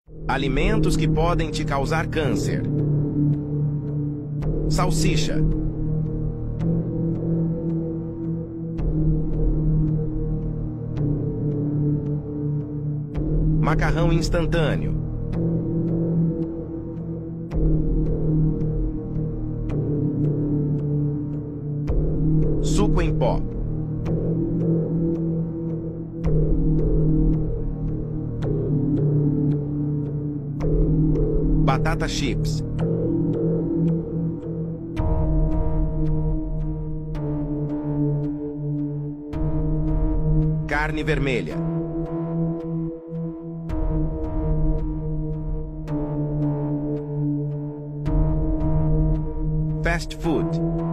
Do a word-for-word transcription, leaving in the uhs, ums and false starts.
Alimentos que podem te causar câncer. Salsicha. Macarrão instantâneo. Suco em pó. Batata chips. Carne vermelha. Fast food.